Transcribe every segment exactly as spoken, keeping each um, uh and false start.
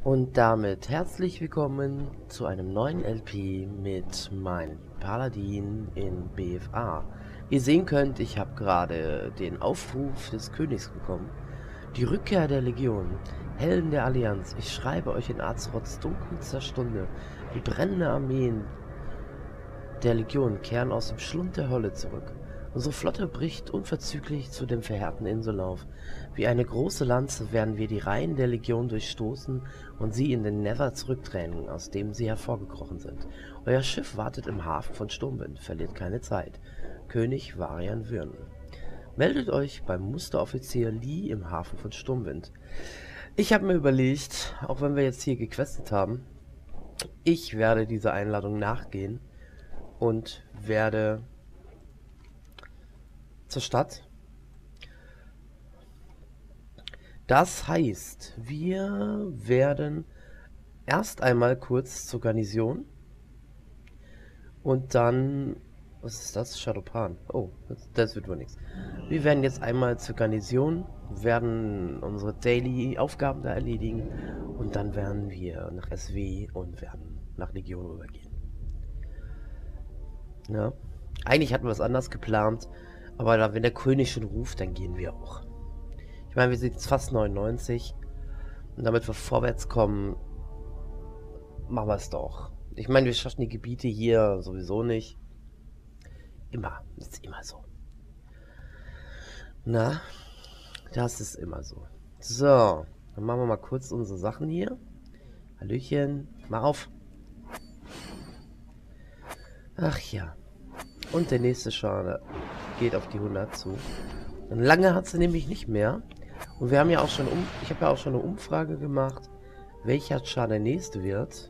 Und damit herzlich willkommen zu einem neuen L P mit meinem Paladin in B F A. Wie ihr sehen könnt, ich habe gerade den Aufruf des Königs bekommen. Die Rückkehr der Legion, Helden der Allianz, ich schreibe euch in Azeroths dunkelster Stunde. Die brennende Armeen der Legion kehren aus dem Schlund der Hölle zurück. Unsere Flotte bricht unverzüglich zu dem verheerten Insellauf. Wie eine große Lanze werden wir die Reihen der Legion durchstoßen und sie in den Nether zurückdrängen, aus dem sie hervorgekrochen sind. Euer Schiff wartet im Hafen von Sturmwind, verliert keine Zeit. König Varian Würn. Meldet euch beim Musteroffizier Lee im Hafen von Sturmwind. Ich habe mir überlegt, auch wenn wir jetzt hier gequestet haben, ich werde dieser Einladung nachgehen und werde zur Stadt. Das heißt, wir werden erst einmal kurz zur Garnison und dann, was ist das? Shadowpan. Oh, das, das wird wohl nichts. Wir werden jetzt einmal zur Garnison, werden unsere Daily-Aufgaben da erledigen und dann werden wir nach S W und werden nach Legion rübergehen. Ja. Eigentlich hatten wir es anders geplant, aber da, wenn der König schon ruft, dann gehen wir auch. Ich meine, wir sind jetzt fast neunundneunzig. Und damit wir vorwärts kommen, machen wir es doch. Ich meine, wir schaffen die Gebiete hier sowieso nicht. Immer. Das ist immer so. Na, das ist immer so. So, dann machen wir mal kurz unsere Sachen hier. Hallöchen, mal auf. Ach ja. Und der nächste Schade geht auf die hundert zu. Und lange hat sie nämlich nicht mehr. Und wir haben ja auch schon um, ich habe ja auch schon eine Umfrage gemacht, welcher Char der nächste wird.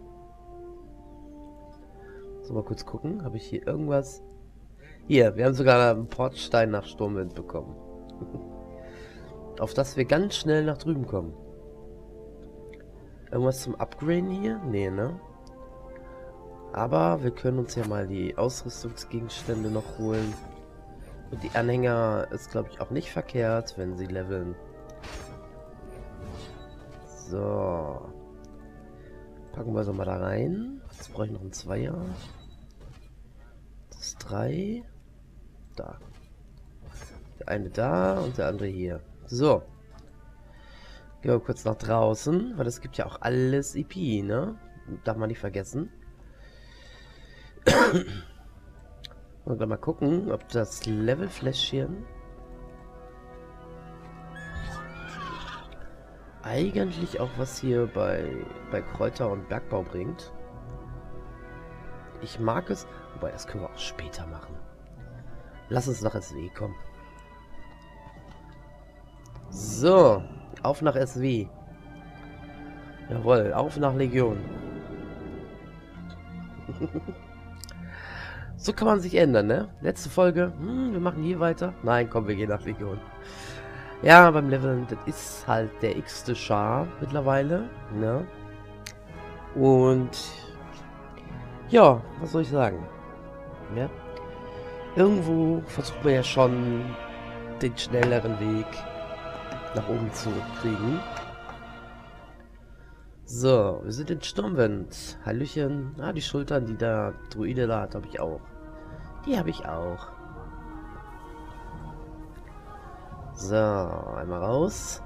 So, mal kurz gucken. Habe ich hier irgendwas? Hier, wir haben sogar einen Portstein nach Sturmwind bekommen. Auf das wir ganz schnell nach drüben kommen. Irgendwas zum Upgraden hier? Nee, ne? Aber wir können uns ja mal die Ausrüstungsgegenstände noch holen. Und die Anhänger ist, glaube ich, auch nicht verkehrt, wenn sie leveln. So. Packen wir so mal da rein. Jetzt brauche ich noch einen Zweier. Das ist drei. Da. Der eine da und der andere hier. So. Gehen wir kurz nach draußen, weil es gibt ja auch alles E P, ne? Darf man nicht vergessen. Und dann mal gucken, ob das Levelfläschchen eigentlich auch was hier bei, bei Kräuter und Bergbau bringt. Ich mag es, wobei das können wir auch später machen. Lass uns nach S W kommen. So, auf nach S W. Jawohl, auf nach Legion. So kann man sich ändern, ne? Letzte Folge, hm, wir machen hier weiter. Nein, komm, wir gehen nach Legion. Ja, beim Leveln, das ist halt der x-te Char mittlerweile, ne? Und ja, was soll ich sagen? Ja? Irgendwo versucht man ja schon den schnelleren Weg nach oben zu kriegen. So, wir sind in Sturmwind. Hallöchen. Ah, die Schultern, die der Druide da hat, habe ich auch. Die habe ich auch. So, einmal raus.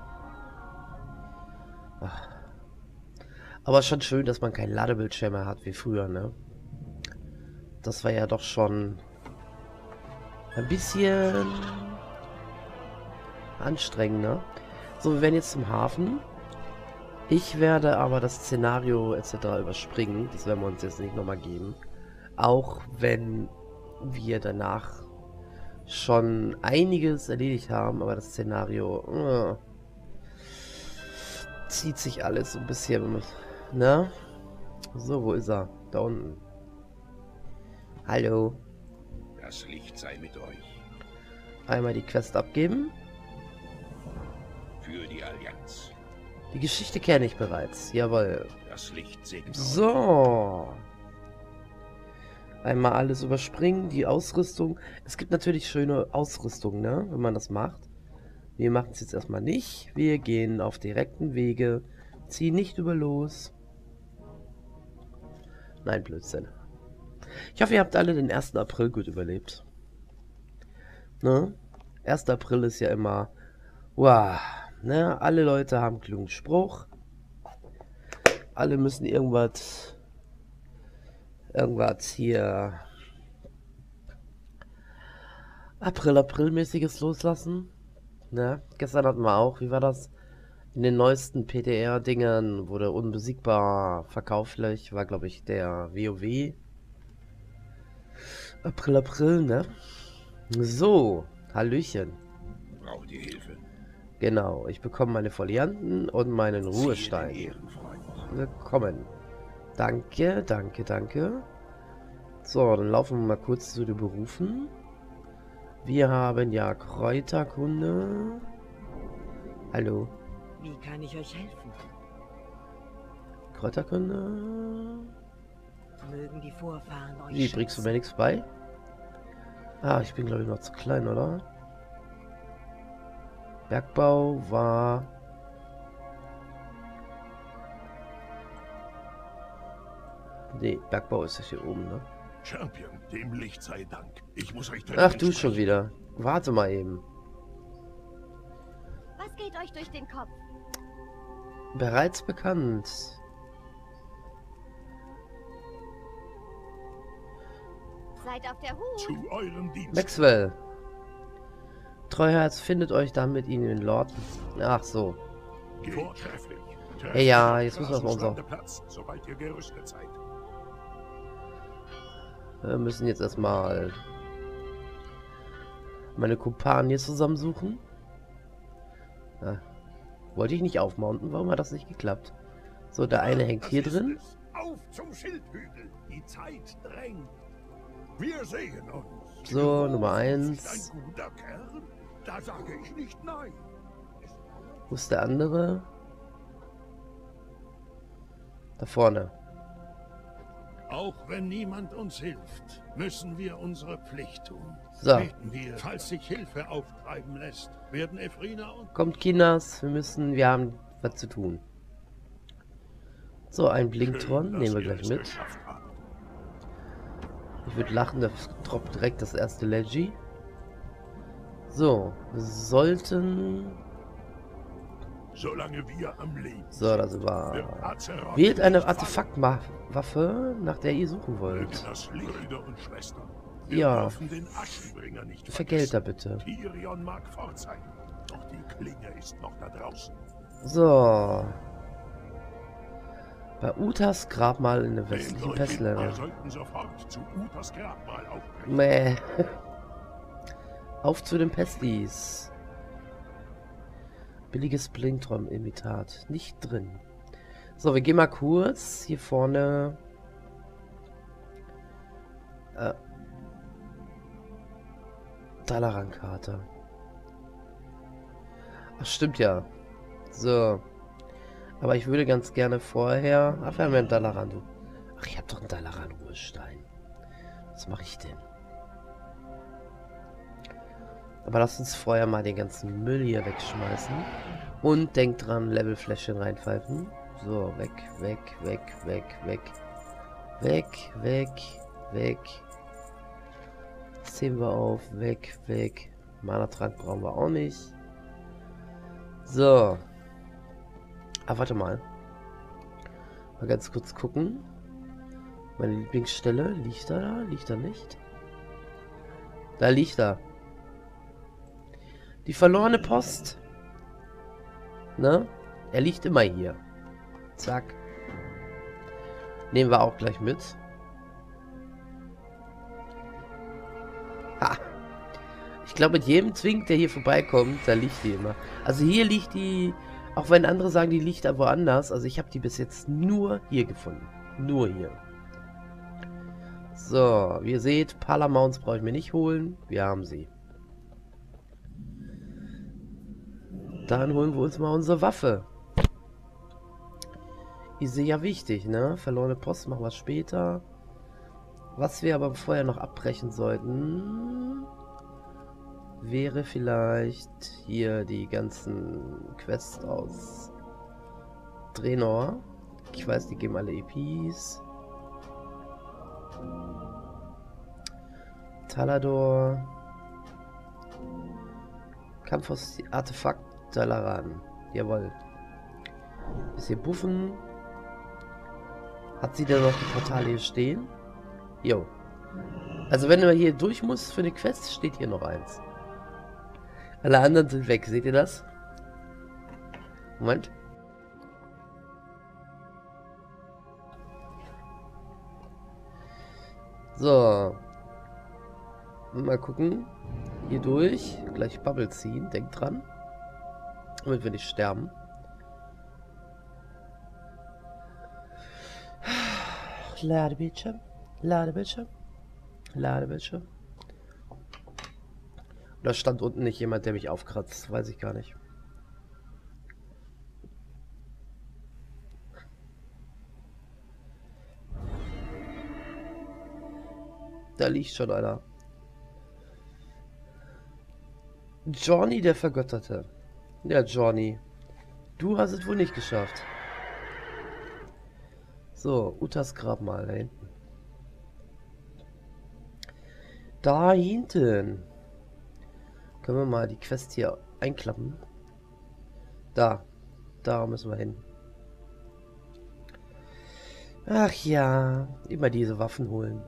Ach. Aber schon schön, dass man keinen Ladebildschirm mehr hat wie früher, ne? Das war ja doch schon ein bisschen anstrengender. So, wir werden jetzt zum Hafen. Ich werde aber das Szenario et cetera überspringen. Das werden wir uns jetzt nicht nochmal geben. Auch wenn wir danach schon einiges erledigt haben, aber das Szenario äh, zieht sich alles so ein bisschen. Ne? So, wo ist er? Da unten. Hallo. Das Licht sei mit euch. Einmal die Quest abgeben. Für die Allianz. Die Geschichte kenne ich bereits. Jawohl. Das Licht segne euch. So. Einmal alles überspringen, die Ausrüstung. Es gibt natürlich schöne Ausrüstung, ne, wenn man das macht. Wir machen es jetzt erstmal nicht. Wir gehen auf direkten Wege Zieh nicht über los. Nein, Blödsinn. Ich hoffe, ihr habt alle den ersten April gut überlebt. Ne? erster April ist ja immer... Wow. Ne? Alle Leute haben einen klugen Spruch. Alle müssen irgendwas... Irgendwas hier... April-April-mäßiges loslassen. Ne? Gestern hatten wir auch, wie war das? In den neuesten P D R-Dingern wurde unbesiegbar verkauflich, war glaube ich der WoW. April, April, ne? So, Hallöchen. Braucht ihr Hilfe? Genau, ich bekomme meine Folianten und meinen Ruhestein. Siehe den Ehrenfreund. Willkommen. Danke, danke, danke. So, dann laufen wir mal kurz zu den Berufen. Wir haben ja Kräuterkunde. Hallo. Wie kann ich euch helfen? Kräuterkunde. Mögen die Vorfahren euch Wie, bringst du mir nichts bei? Ah, ich bin glaube ich noch zu klein, oder? Bergbau war... Nee, Bergbau ist ja hier oben, ne? Champion, dem Licht sei Dank. Ich muss euch Ach, du schon wieder. Warte mal eben. Was geht euch durch den Kopf? Bereits bekannt. Seid auf der Hut. Zu eurem Dienst. Maxwell. Treuherz findet euch dann mit ihnen in Lord. Ach so. Vortrefflich. Ey, ja, jetzt müssen wir auf unser... Platz, sobald ihr gerüstet seid. Wir müssen jetzt erstmal meine Kumpanen hier zusammensuchen. Ja. Wollte ich nicht aufmounten? Warum hat das nicht geklappt? So, der eine hängt hier drin. Auf zum Schildhügel. Die Zeit drängt. Wir sehen uns. So, Nummer eins. Ein guter Kerl? Da sage ich nicht nein. Wo ist der andere? Da vorne. Auch wenn niemand uns hilft, müssen wir unsere Pflicht tun. So. Beten wir, falls sich Hilfe auftreiben lässt, werden Efrina und... Kommt, Kinders, wir müssen, wir haben was zu tun. So, ein Blinktron, Schön, nehmen wir dass ihr gleich es mit. geschafft habt. Ich würde lachen, da droppt direkt das erste Leggy. So, wir sollten... Solange wir am Leben So, das sind, war... wird Azeroth Wählt eine nicht Artefaktwaffe, nach der ihr suchen fallen. Möge wollt. das Licht, Brüder und Schwestern. Wir Ja. dürfen den Aschenbringer nicht Vergelt da vergessen. bitte. Tyrion mag fort sein, doch die Klinge ist noch da draußen. So. Bei Utas Grabmal in der Den westlichen Leuten, Pestländer. wir sollten sofort zu Utas Grabmal aufbrechen. Mäh. Auf zu den Pestis. Billiges Blindtron-Imitat. Nicht drin. So, wir gehen mal kurz hier vorne. Äh. Dalaran-Karte. Ach, stimmt ja. So. Aber ich würde ganz gerne vorher... Ach, wir haben ja einen Dalaran, du. Ach, ich habe doch einen Dalaran-Ruhestein. Was mache ich denn? Aber lasst uns vorher mal den ganzen Müll hier wegschmeißen. Und denkt dran, Levelfläschchen reinpfeifen. So, weg, weg, weg, weg, weg. Weg, weg, weg. Das heben wir auf. Weg, weg. Mana-Trank brauchen wir auch nicht. So. Ah, warte mal. Mal ganz kurz gucken. Meine Lieblingsstelle. Liegt er da? Liegt er nicht? Da liegt er. Die verlorene Post. Ne? Er liegt immer hier. Zack. Nehmen wir auch gleich mit. Ha. Ich glaube, mit jedem Zwink, der hier vorbeikommt, da liegt die immer. Also hier liegt die, auch wenn andere sagen, die liegt da woanders. Also ich habe die bis jetzt nur hier gefunden. Nur hier. So, wie ihr seht, Palamounts brauche ich mir nicht holen. Wir haben sie. Dann holen wir uns mal unsere Waffe. Ist ja wichtig, ne? Verlorene Post machen wir später. Was wir aber vorher noch abbrechen sollten, wäre vielleicht hier die ganzen Quests aus Draenor. Ich weiß, die geben alle E Ps. Talador. Kampf aus Artefakt Dalaran. Jawohl. Bisschen buffen. Hat sie denn noch die Portale hier stehen? Jo. Also wenn man hier durch muss für eine Quest, steht hier noch eins. Alle anderen sind weg. Seht ihr das? Moment. So. Mal gucken. Hier durch. Gleich Bubble ziehen. Denkt dran. Damit wir nicht sterben. Ladebildschirm. Ladebildschirm. Ladebildschirm. Da stand unten nicht jemand, der mich aufkratzt. Weiß ich gar nicht. Da liegt schon einer. Johnny, der Vergötterte. Ja, Johnny. Du hast es wohl nicht geschafft. So, Utas Grabmal da hinten. Da hinten. Können wir mal die Quest hier einklappen. Da. Da müssen wir hin. Ach ja. Immer diese Waffen holen.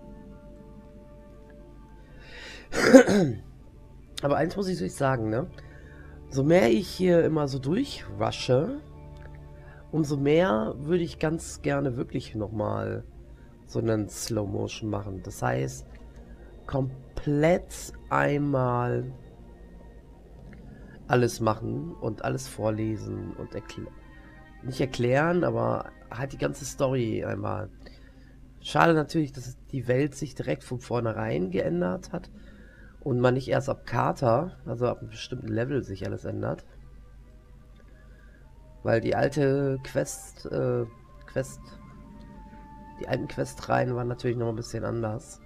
Aber eins muss ich euch sagen, ne? So mehr ich hier immer so durchrushe, umso mehr würde ich ganz gerne wirklich nochmal so einen Slow Motion machen. Das heißt, komplett einmal alles machen und alles vorlesen und erklären. Nicht erklären, aber halt die ganze Story einmal. Schade natürlich, dass die Welt sich direkt von vornherein geändert hat und man nicht erst ab Kata, also ab einem bestimmten Level, sich alles ändert. Weil die alte Quest, äh, Quest, die alten Questreihen waren natürlich noch ein bisschen anders.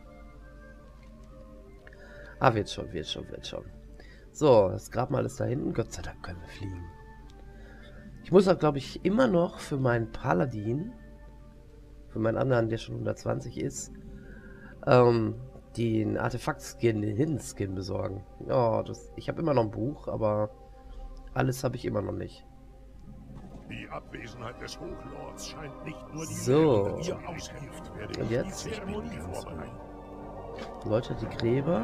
Ah, wird schon, wird schon, wird schon. So, das Grabmal ist da hinten. Gott sei Dank können wir fliegen. Ich muss auch, glaube ich, immer noch für meinen Paladin, für meinen anderen, der schon hundertzwanzig ist, ähm, den Artefakt-Skin, den Hidden-Skin besorgen. Ja, das, ich habe immer noch ein Buch, aber alles habe ich immer noch nicht. Die Abwesenheit des Hochlords scheint nicht nur die So. Lehre, ihr aushilft, werde Und ich jetzt? die Zeremonie vorbereiten. Leute, die Gräber.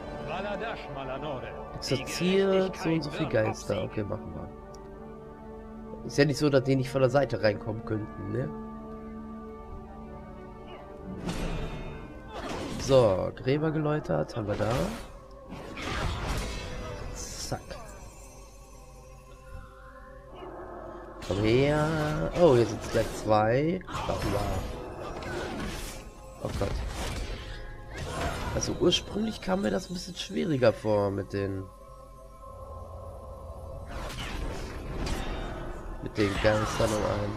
Exorziert so und so viel Geister. Okay, machen wir. Ist ja nicht so, dass die nicht von der Seite reinkommen könnten, ne? So, Gräber geläutert. Haben wir da. Zack. Komm her. Oh, hier sind es gleich zwei. Oh Gott. Also ursprünglich kam mir das ein bisschen schwieriger vor mit den mit den Geistern und allem.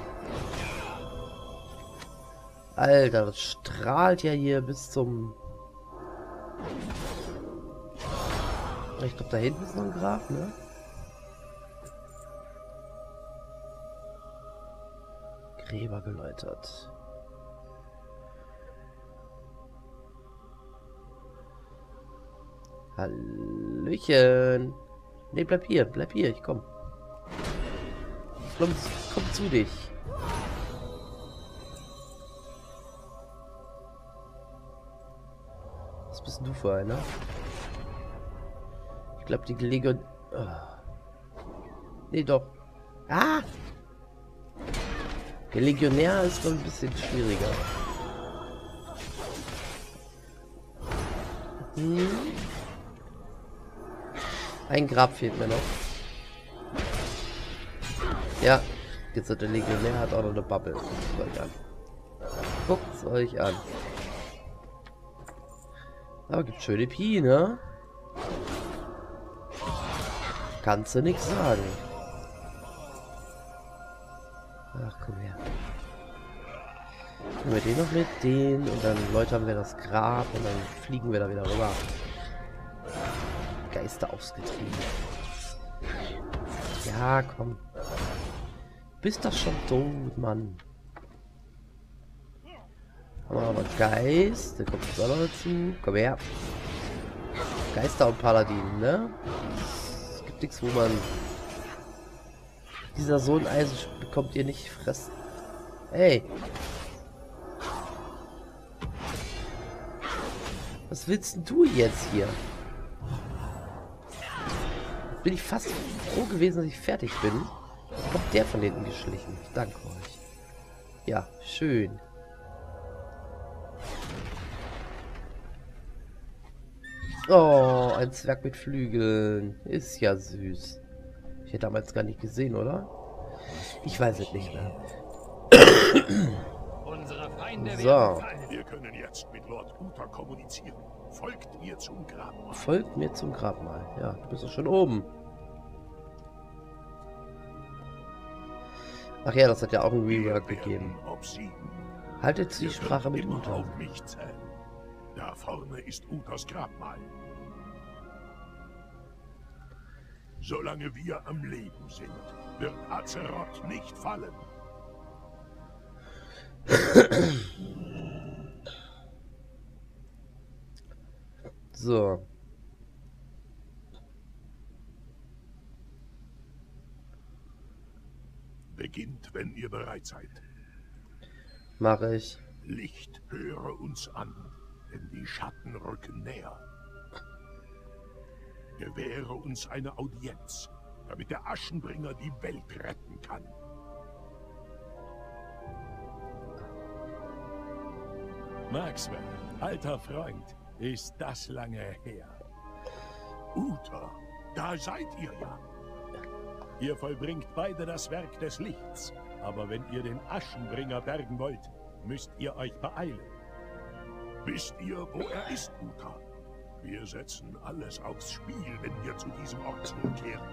Alter, das strahlt ja hier bis zum... Ich glaube, da hinten ist noch ein Grab, ne? Gräber geläutert. Hallöchen. Ne, bleib hier, bleib hier, ich komm. Komm, komm zu dich. Was bist du für einer? Ich glaube, die Legion... Oh. Nee, doch. Ah! Der Legionär ist noch ein bisschen schwieriger. Hm. Ein Grab fehlt mir noch. Ja, jetzt hat der Legionär hat auch noch eine Bubble. Guckt euch an. Guckt's euch an. Aber gibt schöne Pi, ne? Kannst du nichts sagen. Ach, komm her. Nehmen wir den noch mit, den und dann läutern wir das Grab und dann fliegen wir da wieder rüber. Geister ausgetrieben. Ja, komm. Bist doch schon tot, Mann. Haben wir aber Geist. Der kommt jetzt auch noch dazu. Komm her. Geister und Paladin, ne? Es gibt nichts, wo man... Dieser Sohn Eisen bekommt ihr nicht fressen. Ey. Was willst denn du jetzt hier? Bin ich fast froh gewesen, dass ich fertig bin. Kommt der von hinten geschlichen. Ich danke euch. Ja, schön. Oh, ein Zwerg mit Flügeln. Ist ja süß. Ich hätte damals gar nicht gesehen, oder? Ich weiß es nicht mehr. Unsere Feinde So. werden fallen. Wir können jetzt mit Lord Uther kommunizieren. Folgt mir zum Grabmal. Folgt mir zum Grabmal. Ja, du bist doch schon oben. Ach ja, das hat ja auch ein Rework gegeben. Obsiegen. Haltet die Ihr Sprache könnt mit immer Uther. auf mich zählen. Da vorne ist Uthers Grabmal. Solange wir am Leben sind, wird Azeroth nicht fallen. So. Beginnt, wenn ihr bereit seid. Mache ich. Licht, höre uns an, denn die Schatten rücken näher. Gewähre uns eine Audienz, damit der Aschenbringer die Welt retten kann. Maxwell, alter Freund, ist das lange her. Uther, da seid ihr ja. Ihr vollbringt beide das Werk des Lichts. Aber wenn ihr den Aschenbringer bergen wollt, müsst ihr euch beeilen. Wisst ihr, wo er ist, Uther? Wir setzen alles aufs Spiel, wenn wir zu diesem Ort zurückkehren.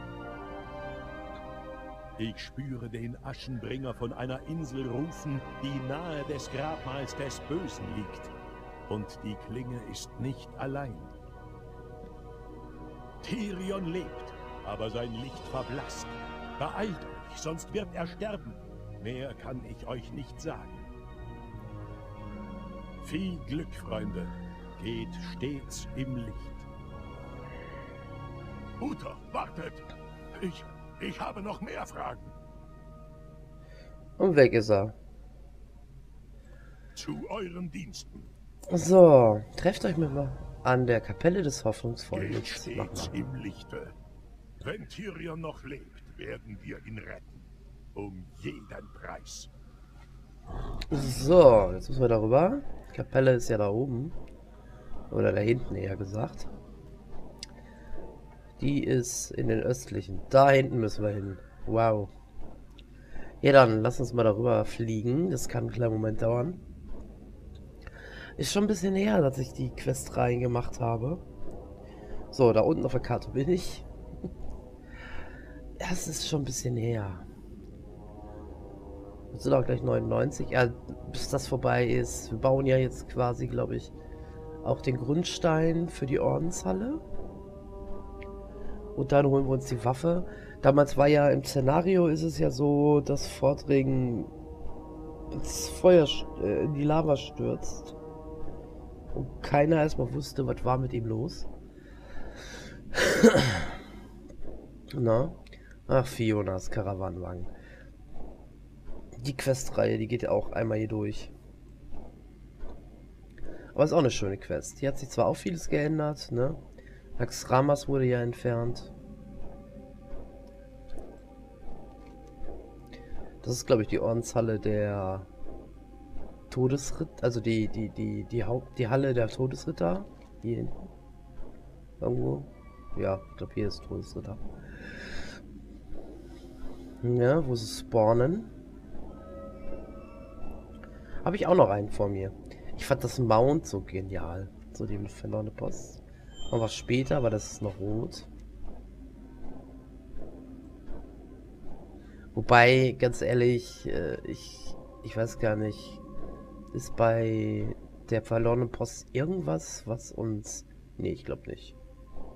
Ich spüre den Aschenbringer von einer Insel rufen, die nahe des Grabmals des Bösen liegt. Und die Klinge ist nicht allein. Tirion lebt, aber sein Licht verblasst. Beeilt euch, sonst wird er sterben. Mehr kann ich euch nicht sagen. Viel Glück, Freunde. Geht stets im Licht. Uther, wartet! Ich, ich habe noch mehr Fragen. Und weg ist er. Zu euren Diensten. So, trefft euch mit mal an der Kapelle des hoffnungsvollen Geht Lichts. Mach stets mal. im Lichte. Wenn Tyrion noch lebt, werden wir ihn retten. Um jeden Preis. So, jetzt müssen wir darüber. Die Kapelle ist ja da oben. Oder da hinten eher gesagt. Die ist in den östlichen. Da hinten müssen wir hin. Wow. Ja, dann lass uns mal darüber fliegen. Das kann einen kleinen Moment dauern. Ist schon ein bisschen her, dass ich die Quest reingemacht habe. So, da unten auf der Karte bin ich. Das ist schon ein bisschen her. Jetzt sind auch gleich neunundneunzig. Ja, bis das vorbei ist. Wir bauen ja jetzt quasi, glaube ich, auch den Grundstein für die Ordenshalle. Und dann holen wir uns die Waffe. Damals war ja im Szenario, ist es ja so, dass Vordringen ins Feuer, äh, in die Lava stürzt. Und keiner erstmal wusste, was war mit ihm los. Na? Ach, Fionas Karawanenwagen. Die Questreihe, die geht ja auch einmal hier durch. Aber ist auch eine schöne Quest. Hier hat sich zwar auch vieles geändert, ne? Naxxramas wurde ja entfernt. Das ist, glaube ich, die Ordenshalle der Todesritter, also die, die, die, die Haupt, die Halle der Todesritter. Hier hinten. Irgendwo. Ja, ich glaube, hier ist Todesritter. Ja, wo sie spawnen. Habe ich auch noch einen vor mir. Ich fand das Mount so genial. So die verlorene Post. Und was später, aber das ist noch rot. Wobei, ganz ehrlich, äh, ich, ich weiß gar nicht, ist bei der verlorenen Post irgendwas, was uns... Nee, ich glaube nicht.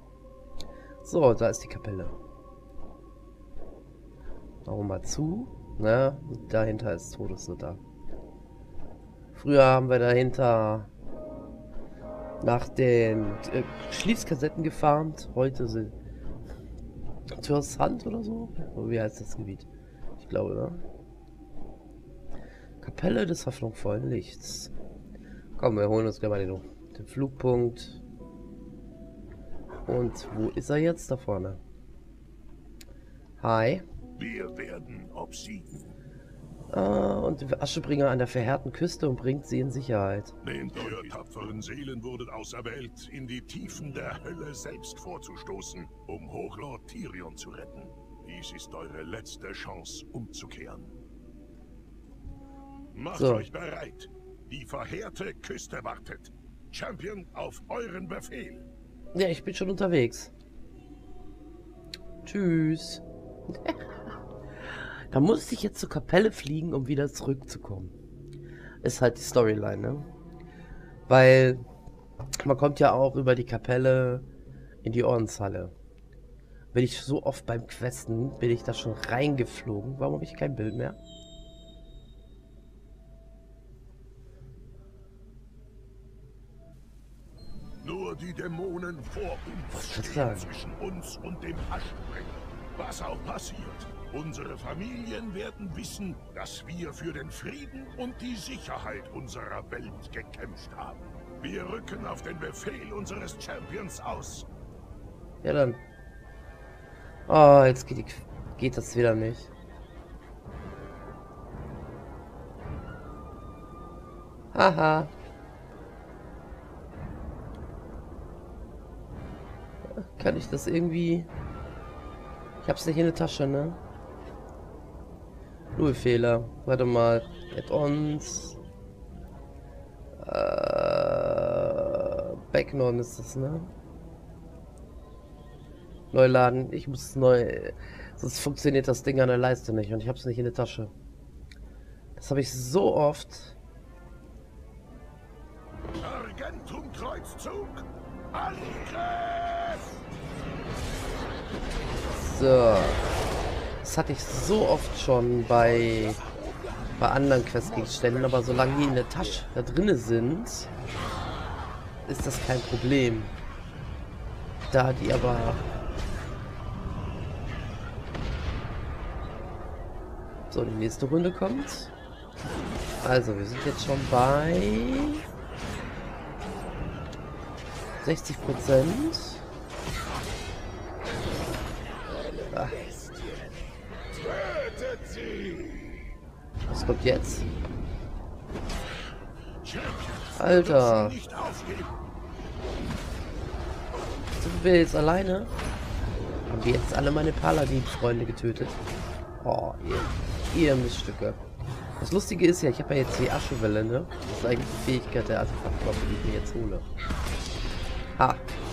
So, da ist die Kapelle. Machen wir mal zu. Ne? Und dahinter ist Todesritter. Früher haben wir dahinter nach den äh, Schließkassetten gefarmt. Heute sind Türsand oder so. Wie heißt das Gebiet? Ich glaube, ne? Kapelle des hoffnungsvollen Lichts. Komm, wir holen uns gleich mal den, den Flugpunkt. Und wo ist er jetzt? Da vorne. Hi. Wir werden obsiegen. Ah, und Aschebringer an der verheerten Küste und bringt sie in Sicherheit. Nehmt ihr tapferen Seelen wurdet auserwählt, in die Tiefen der Hölle selbst vorzustoßen, um Hochlord Tyrion zu retten. Dies ist eure letzte Chance, umzukehren. Macht So. euch bereit. Die verheerte Küste wartet. Champion auf euren Befehl. Ja, ich bin schon unterwegs. Tschüss. Da muss ich jetzt zur Kapelle fliegen, um wieder zurückzukommen. Ist halt die Storyline, ne? Weil man kommt ja auch über die Kapelle in die Ordenshalle. Bin ich so oft beim Questen, bin ich da schon reingeflogen. Warum habe ich kein Bild mehr? Nur die Dämonen vor uns Was soll ich stehen sagen? zwischen uns und dem Aschenbringer. Was auch passiert, unsere Familien werden wissen, dass wir für den Frieden und die Sicherheit unserer Welt gekämpft haben. Wir rücken auf den Befehl unseres Champions aus. Ja dann. Oh, jetzt geht, die, geht das wieder nicht. Haha. Kann ich das irgendwie... Ich hab's nicht in der Tasche, ne? Null Fehler. Warte mal. Add-ons. Äh, Backnon ist das, ne? Neu laden. Ich muss es neu... Sonst funktioniert das Ding an der Leiste nicht und ich hab's nicht in der Tasche. Das habe ich so oft. Argentum-Kreuzzug! Angriff! So. Das hatte ich so oft schon bei, bei anderen Questgegenständen, aber solange die in der Tasche da drinne sind, ist das kein Problem. Da die aber... So, die nächste Runde kommt. Also, wir sind jetzt schon bei sechzig Prozent. Ah. Was kommt jetzt? Alter. Nicht aufgeben. Sind wir jetzt alleine? Haben die jetzt alle meine Paladin-Freunde getötet? Oh, ihr, ihr Miststücke. Das Lustige ist ja, ich habe ja jetzt die Aschewelle, ne? Das ist eigentlich die Fähigkeit der Artefaktwaffe, die ich mir jetzt hole. Ha.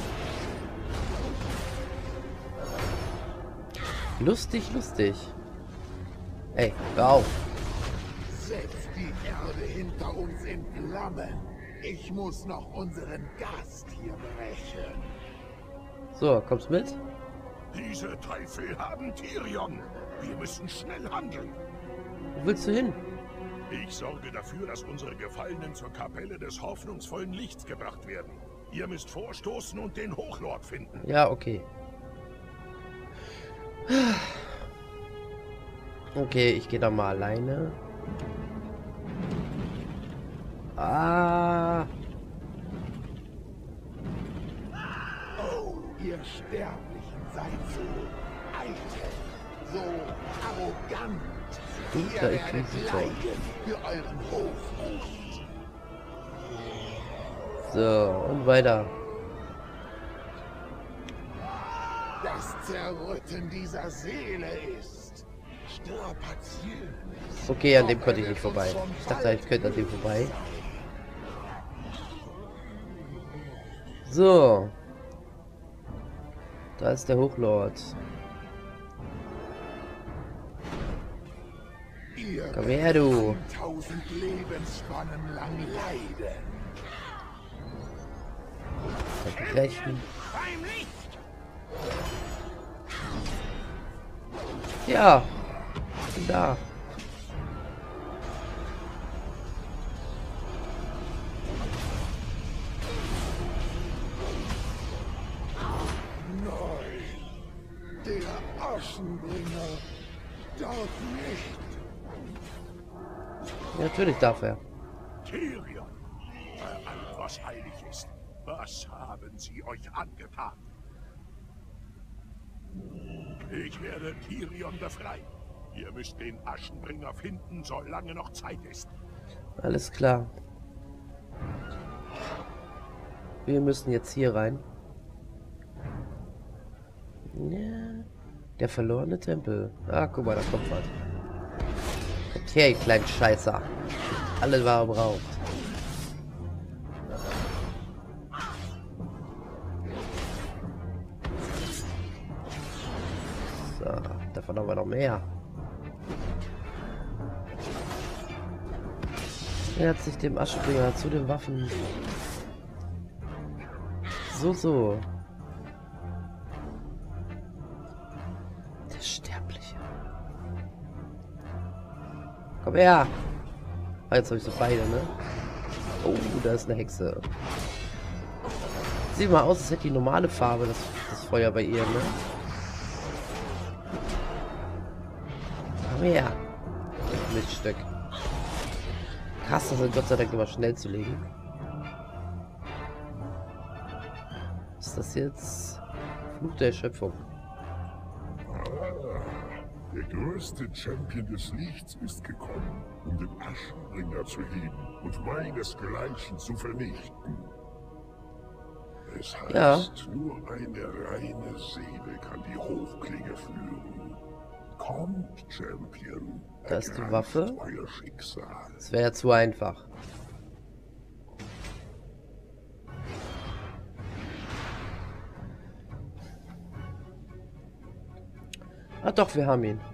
Lustig, lustig. Ey, hör auf. Setzt die Erde hinter uns in Flammen. Ich muss noch unseren Gast hier brechen. So, kommst mit? Diese Teufel haben Tyrion. Wir müssen schnell handeln. Wo willst du hin? Ich sorge dafür, dass unsere Gefallenen zur Kapelle des hoffnungsvollen Lichts gebracht werden. Ihr müsst vorstoßen und den Hochlord finden. Ja, okay. Okay, ich gehe da mal alleine. Ah. Oh, ihr Sterblichen seid so eitel, so arrogant. Guter Ihr werdet Inquisitor. leiden für euren Hochmut. So, und weiter. Das Zerrütten dieser Seele ist strapazierend. Okay, an dem konnte ich nicht vorbei. Ich dachte, ich könnte an dem vorbei. So. Da ist der Hochlord. Ihr Komm her, du. tausend Lebensspannen lang leiden. Rechten. Ja. Ich bin da. Aschenbringer darf nicht. Ja, natürlich darf er. Tyrion, bei allem, was heilig ist, was haben sie euch angetan? Ich werde Tyrion befreien. Ihr müsst den Aschenbringer finden, solange noch Zeit ist. Alles klar. Wir müssen jetzt hier rein. Ja, der verlorene Tempel. Ah, guck mal, da kommt was. Kommt her, ihr kleinen Scheißer. Alles, was er braucht. So, davon haben wir noch mehr. Er hat sich dem Aschenbringer zu den Waffen. So, so. Der Sterbliche. Komm her. Ah, jetzt habe ich so beide, ne? Oh, da ist eine Hexe. Sieht mal aus, als hätte die normale Farbe, das, das Feuer bei ihr, ne? Komm her. Miststück. Krass, das ist Gott sei Dank immer schnell zu legen. Ist das jetzt Fluch der Erschöpfung? Ah, der größte Champion des Lichts ist gekommen, um den Aschenbringer zu heben und meinesgleichen zu vernichten. Es heißt, Ja. Nur eine reine Seele kann die Hochklinge führen. Kommt, Champion. Da ist die ergreift Waffe. Euer Schicksal. Das wäre ja zu einfach. Ah doch, wir haben ihn.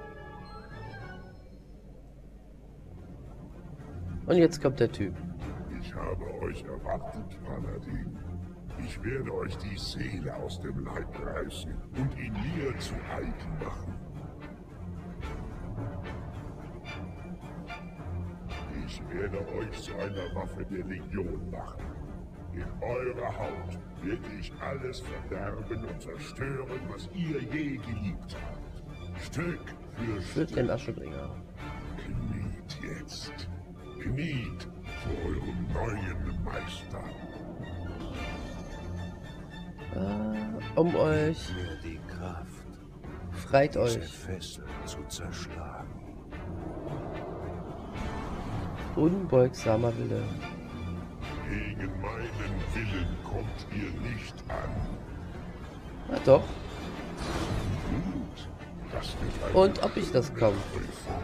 Und jetzt kommt der Typ. Ich habe euch erwartet, Paladin. Ich werde euch die Seele aus dem Leib reißen und ihn mir zu eigen machen. Ich werde euch zu einer Waffe der Legion machen. In eurer Haut werde ich alles verderben und zerstören, was ihr je geliebt habt. Stück für Für Stück. den Aschenbringer. Kniet jetzt. Kniet vor eurem neuen Meister. Ah, um euch. Mir die Kraft, Freit diese euch. Fesseln zu zerschlagen. Unbeugsamer Wille. Gegen meinen Willen kommt ihr nicht an. Ah doch. Gut, das wird ein Und ob ich das komme. Prüfung.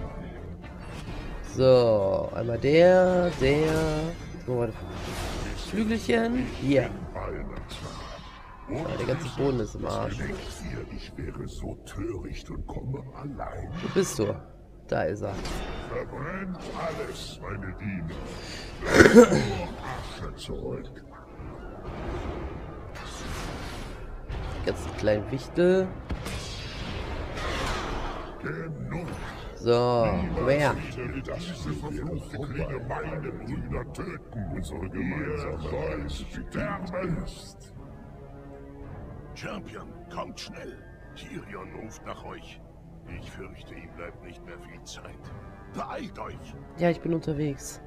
So, einmal der, der. So, warte. Flügelchen. Hier. Ja, der ganze Boden ist im Arsch. Denkt ihr, ich wäre so töricht und komme allein? Wo bist du? Da ist er. Verbrennt alles, meine Diener. Lasst nur Asche zurück. Die ganzen kleinen Wichtel. Genug. So, komm her. Will das diese verfluchte Klinge meine Brüder töten. Unsere gemeinsame Reise sterben. Champion, kommt schnell. Tyrion ruft nach euch. Ich fürchte, ihm bleibt nicht mehr viel Zeit. Beeilt euch! Ja, ich bin unterwegs.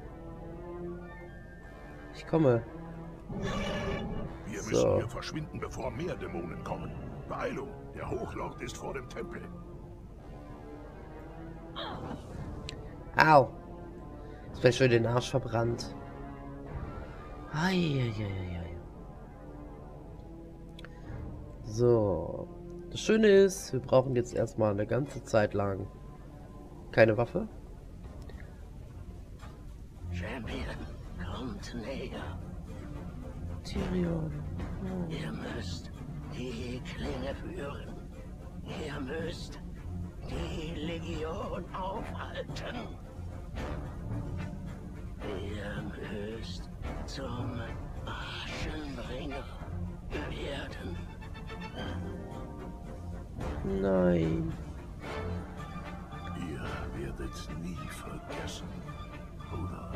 Ich komme. Wir So. müssen hier verschwinden, bevor mehr Dämonen kommen. Beeilung! Der Hochlord ist vor dem Tempel. Au. Jetzt wäre schön den Arsch verbrannt. Eieieiei. So. Das Schöne ist, wir brauchen jetzt erstmal eine ganze Zeit lang keine Waffe. Champion, kommt näher. Tyrion. Oh. Ihr müsst die Klinge führen. Ihr müsst die Legion aufhalten. Ihr müsst zum Aschenbringer werden. Nein. Ihr werdet nie vergessen, Bruder.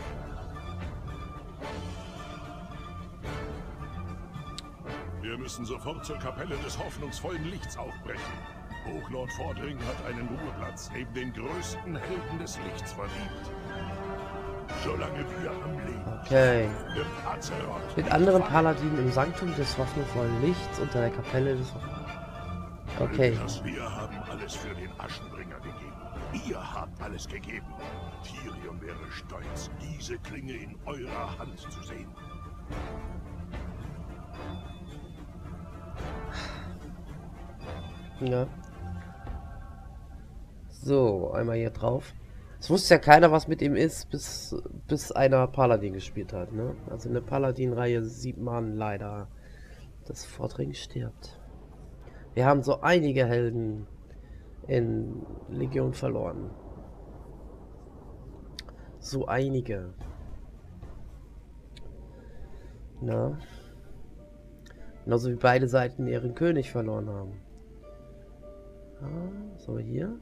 Wir müssen sofort zur Kapelle des hoffnungsvollen Lichts aufbrechen. Hochlord Vordring hat einen Ruheplatz neben den größten Helden des Lichts verdient. Solange wir am Leben Okay. sind, wird Azeroth Mit anderen Paladinen im Sanktum des hoffnungsvollen Lichts unter der Kapelle des Hoff- Okay. Das wir haben alles für den Aschenbringer gegeben. Ihr habt alles gegeben. Tyrion wäre stolz, diese Klinge in eurer Hand zu sehen. Ja. So, einmal hier drauf. Es wusste ja keiner, was mit ihm ist, bis, bis einer Paladin gespielt hat, ne? Also in der Paladin-Reihe sieht man leider, dass Vordring stirbt. Wir haben so einige Helden in Legion verloren. So einige. Na? Genauso wie beide Seiten ihren König verloren haben. Ah, was haben wir hier?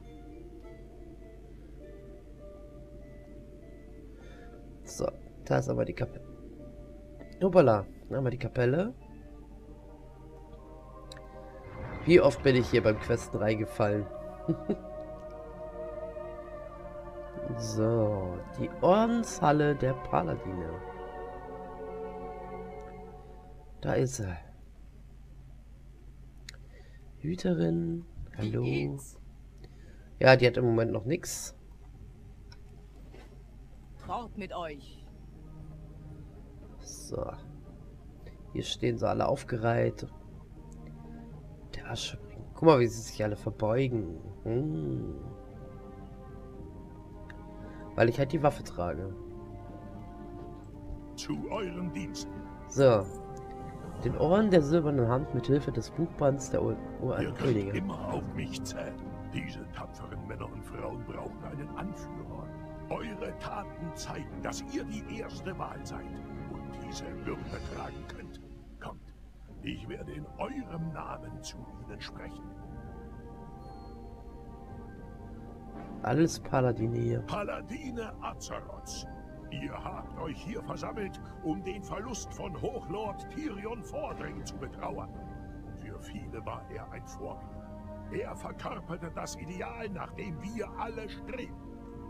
So, da ist aber die Kapelle. Hoppala, da haben wir die Kapelle. Wie oft bin ich hier beim Questen reingefallen? So, die Ordenshalle der Paladine. Da ist sie. Hüterin, hallo. Ja, die hat im Moment noch nichts. Fort mit euch. So. Hier stehen sie alle aufgereiht. Der Aschenbringer. Guck mal, wie sie sich alle verbeugen. Hm. Weil ich halt die Waffe trage. Zu euren Diensten. So. Den Ohren der silbernen Hand mit Hilfe des Buchbands der ur Ihr uralten könnt Könige. immer auf mich zählen. Diese tapferen Männer und Frauen brauchen einen Anführer. Eure Taten zeigen, dass ihr die erste Wahl seid und diese Würde tragen könnt. Kommt, ich werde in eurem Namen zu ihnen sprechen. Alles Paladine hier. Paladine Azeroths, ihr habt euch hier versammelt, um den Verlust von Hochlord Tyrion Vordring zu betrauern. Für viele war er ein Vorbild. Er verkörperte das Ideal, nach dem wir alle streben.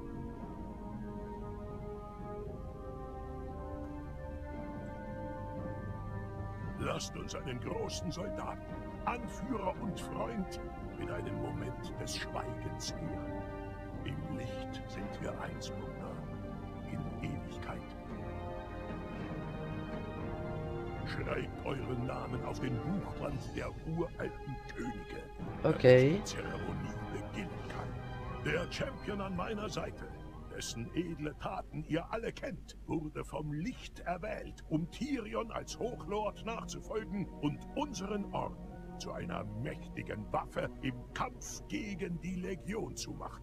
Lasst uns einen großen Soldaten, Anführer und Freund mit einem Moment des Schweigens ehren. Im Licht sind wir eins, Bruder. In Ewigkeit. Schreibt euren Namen auf den Buchband der uralten Könige. Okay. Damit die Zeremonie beginnen kann. Der Champion an meiner Seite, dessen edle Taten ihr alle kennt, wurde vom Licht erwählt, um Tyrion als Hochlord nachzufolgen und unseren Orden zu einer mächtigen Waffe im Kampf gegen die Legion zu machen.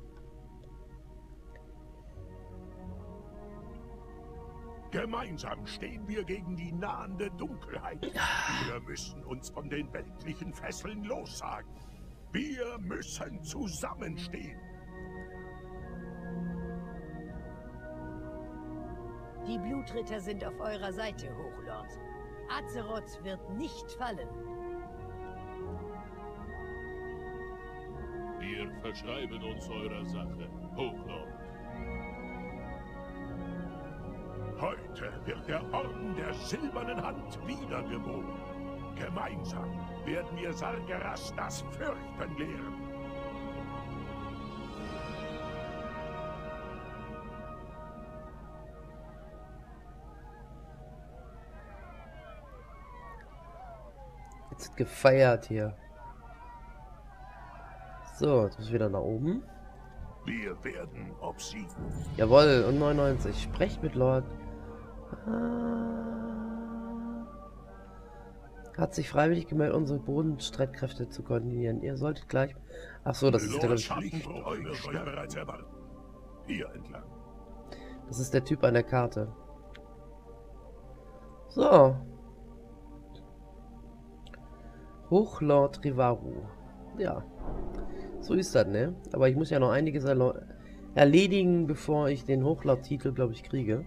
Gemeinsam stehen wir gegen die nahende Dunkelheit. Wir müssen uns von den weltlichen Fesseln lossagen. Wir müssen zusammenstehen. Die Blutritter sind auf eurer Seite, Hochlord. Azeroth wird nicht fallen. Wir verschreiben uns eurer Sache, Hochlord. Heute wird der Orden der Silbernen Hand wiedergeboren. Gemeinsam werden wir Sargeras das Fürchten lehren. Jetzt gefeiert hier. So, jetzt muss ich wieder nach oben. Wir werden obsiegen. Jawohl, und neunundneunzig. Sprecht mit Lord. Ah. Hat sich freiwillig gemeldet, unsere Bodenstreitkräfte zu koordinieren. Ihr solltet gleich... Ach so, das ist der... Lord Schattenbruch wird euch bereits erwarten. Hier entlang. Das ist der Typ an der Karte. So. Hochlord Rivaru. Ja. So ist das, ne? Aber ich muss ja noch einiges erledigen, bevor ich den Hochlord-Titel, glaube ich, kriege.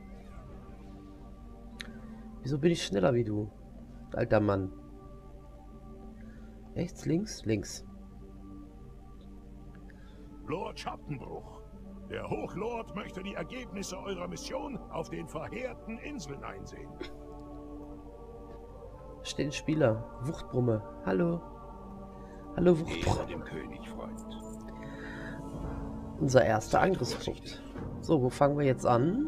Wieso bin ich schneller wie du, alter Mann? Rechts, links, links. Lord Schattenbruch. Der Hochlord möchte die Ergebnisse eurer Mission auf den verheerten Inseln einsehen. Steht Spieler. Wuchtbrumme. Hallo. Hallo Wuchtbrumme. Dem König, Freund. Unser erster Angriffspunkt. So, wo fangen wir jetzt an?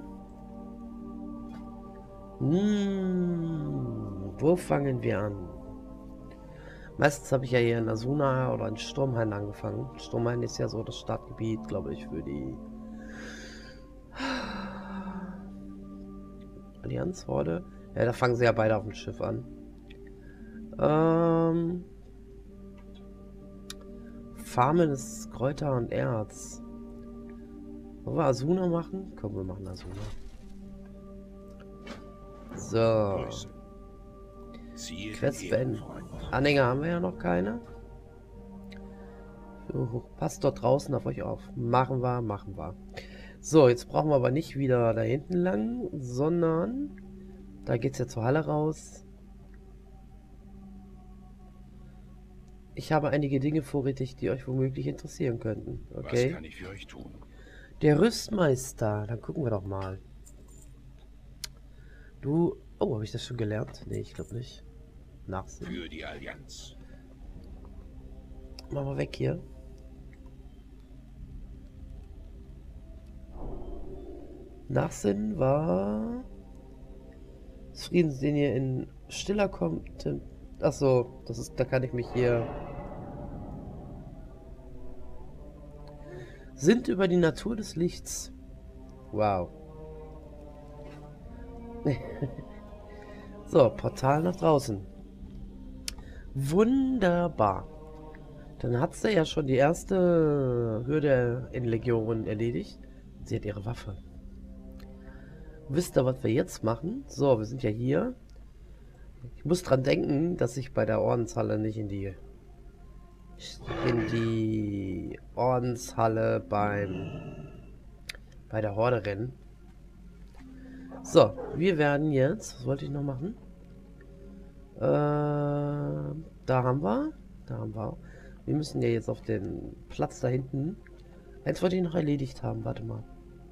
Hm, wo fangen wir an? Meistens habe ich ja hier in Asuna oder in Sturmhain angefangen. Sturmhain ist ja so das Startgebiet, glaube ich, für die Allianz, Horde. Ja, da fangen sie ja beide auf dem Schiff an. Ähm... Farmen ist Kräuter und Erz. Wollen wir Asuna machen? Komm, wir machen Asuna. So. Quest beenden. Anhänger haben wir ja noch keine. So, passt dort draußen auf euch auf. Machen wir, machen wir. So, jetzt brauchen wir aber nicht wieder da hinten lang, sondern da geht es ja zur Halle raus. Ich habe einige Dinge vorrätig, die euch womöglich interessieren könnten. Okay. Was kann ich für euch tun? Der Rüstmeister. Dann gucken wir doch mal. Du... Oh, habe ich das schon gelernt? Nee, ich glaube nicht. Nachsehen. Für die Allianz. Mach mal weg hier. Nachsinnen war... Das Friedenslinie in stiller kommt... Achso, das ist... Da kann ich mich hier... Sind über die Natur des Lichts. Wow. So, Portal nach draußen. Wunderbar. Dann hat sie ja schon die erste Hürde in Legion erledigt. Sie hat ihre Waffe. Wisst ihr, was wir jetzt machen? So, wir sind ja hier. Ich muss dran denken, dass ich bei der Ordenshalle nicht in die in die Ordenshalle beim bei der Horde rennen. So, wir werden jetzt, was wollte ich noch machen? Äh, da haben wir, da haben wir. Wir müssen ja jetzt auf den Platz da hinten. Eins wollte ich noch erledigt haben, warte mal.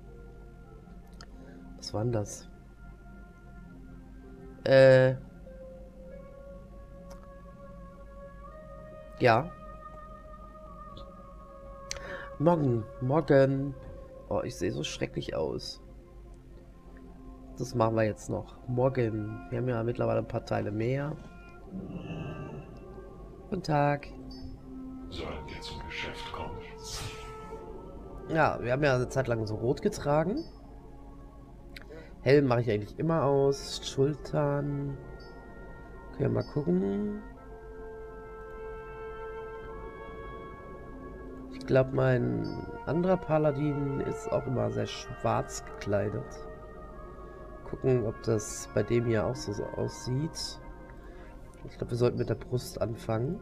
Was war denn das? Äh. Ja. Morgen, morgen. Oh, ich sehe so schrecklich aus. Das machen wir jetzt noch. Morgen. Wir haben ja mittlerweile ein paar Teile mehr. Guten Tag. Sollen wir zum Geschäft kommen? Ja, wir haben ja eine Zeit lang so rot getragen. Helm mache ich eigentlich immer aus. Schultern. Können wir mal gucken. Ich glaube, mein anderer Paladin ist auch immer sehr schwarz gekleidet. Gucken, ob das bei dem hier auch so, so aussieht. Ich glaube, wir sollten mit der Brust anfangen.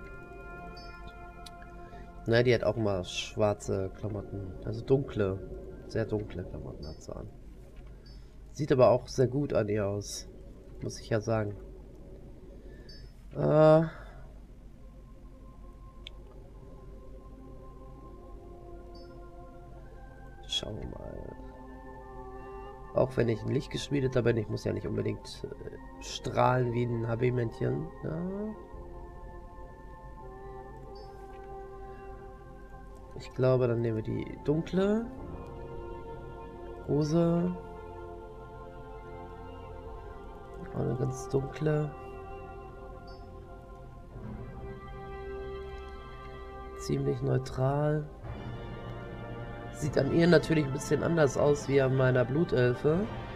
Na, die hat auch immer schwarze Klamotten. Also dunkle, sehr dunkle Klamotten hat sie an. Sieht aber auch sehr gut an ihr aus. Muss ich ja sagen. Äh... Schauen wir mal. Auch wenn ich ein Licht geschmiedeter bin, ich muss ja nicht unbedingt äh, strahlen wie ein H B-Männchen. Ja. Ich glaube, dann nehmen wir die dunkle Hose. Auch eine ganz dunkle. Ziemlich neutral. Sieht an ihr natürlich ein bisschen anders aus wie an meiner Blutelfe.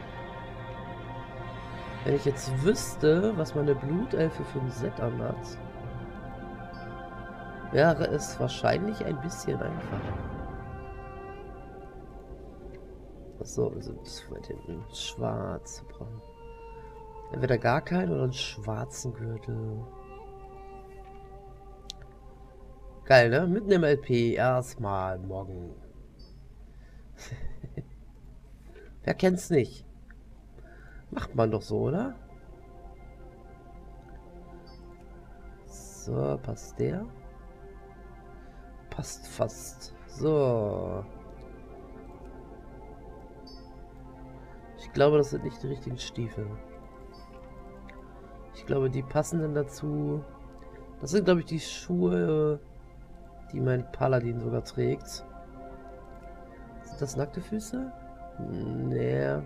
Wenn ich jetzt wüsste, was meine Blutelfe für ein Set anhat, wäre es wahrscheinlich ein bisschen einfacher. So, wir sind weit hinten. Schwarz. Entweder gar keinen oder einen schwarzen Gürtel. Geil, ne? Mitten im L P erstmal morgen. Wer kennt's nicht? Macht man doch so, oder? So, passt der? Passt fast. So. Ich glaube, das sind nicht die richtigen Stiefel. Ich glaube, die passen dann dazu. Das sind, glaube ich, die Schuhe, die mein Paladin sogar trägt. Sind das nackte Füße? Nee.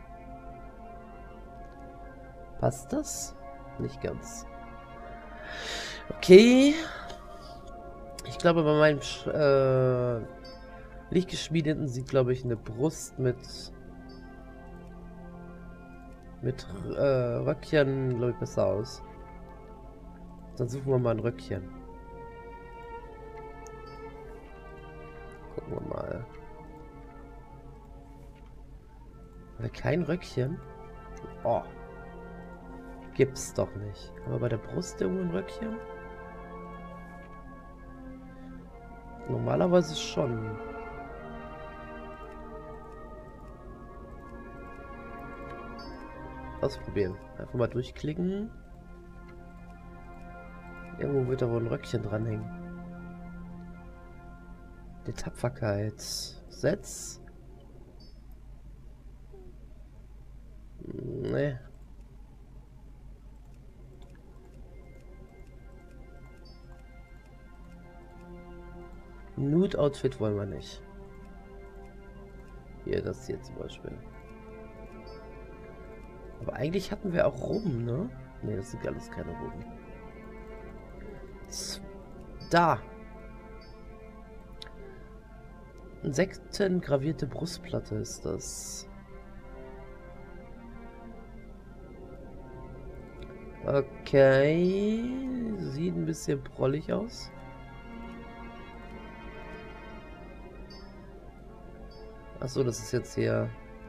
Passt das? Nicht ganz. Okay. Ich glaube, bei meinem Sch äh, Lichtgeschmiedeten sieht, glaube ich, eine Brust mit mit äh, Röckchen, glaube ich, besser aus. Dann suchen wir mal ein Röckchen. Gucken wir mal. Haben wir kein Röckchen? Oh. Gibt's doch nicht. Aber bei der Brust irgendwo ein Röckchen? Normalerweise schon. Ausprobieren. Einfach mal durchklicken. Irgendwo wird da wohl ein Röckchen dranhängen. Die Tapferkeit. Setz. Nee. Nude-Outfit wollen wir nicht. Hier, das hier zum Beispiel. Aber eigentlich hatten wir auch Roben, ne? Ne, das sind alles keine Roben. Da. Insektengravierte Brustplatte ist das. Okay. Sieht ein bisschen prollig aus. Achso, das ist jetzt hier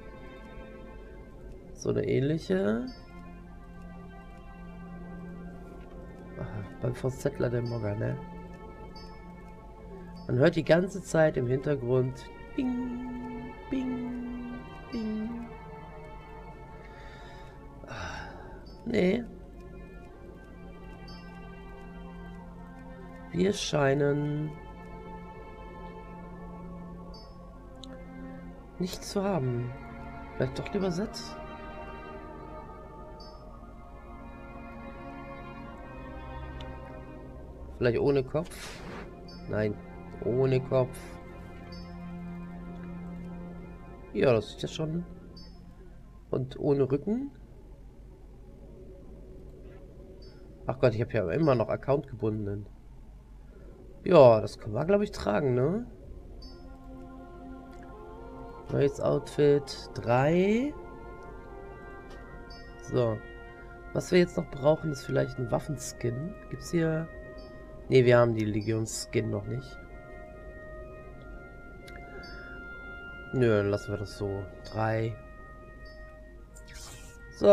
so eine ähnliche. Ach, beim Forzettler der Mogger, ne? Man hört die ganze Zeit im Hintergrund Bing, Bing, Bing. Ach, nee. Wir scheinen nichts zu haben. Vielleicht doch lieber Setz. Vielleicht ohne Kopf. Nein, ohne Kopf. Ja, das ist ja schon. Und ohne Rücken. Ach Gott, ich habe ja immer noch Account gebunden. Ja, das können wir, glaube ich, tragen, ne? Neues Outfit. drei. So. Was wir jetzt noch brauchen, ist vielleicht ein Waffenskin. Gibt's hier... Ne, wir haben die Legions-Skin noch nicht. Nö, dann lassen wir das so. drei. So.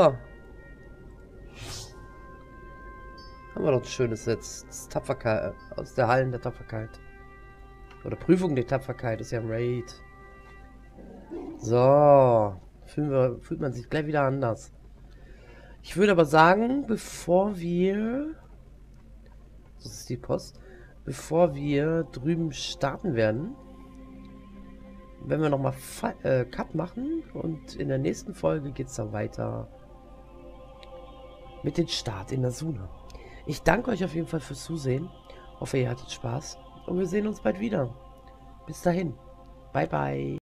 Haben wir doch ein schönes Set. Das Tapferkeit. Aus der Hallen der Tapferkeit. Oder Prüfung der Tapferkeit ist ja im Raid. So. Fühlen wir, fühlt man sich gleich wieder anders. Ich würde aber sagen, bevor wir... Das ist die Post. Bevor wir drüben starten werden, wenn wir nochmal äh, Cut machen und in der nächsten Folge geht es dann weiter mit dem Start in der Suna. Ich danke euch auf jeden Fall fürs Zusehen. Hoffe, ihr hattet Spaß und wir sehen uns bald wieder. Bis dahin. Bye, bye.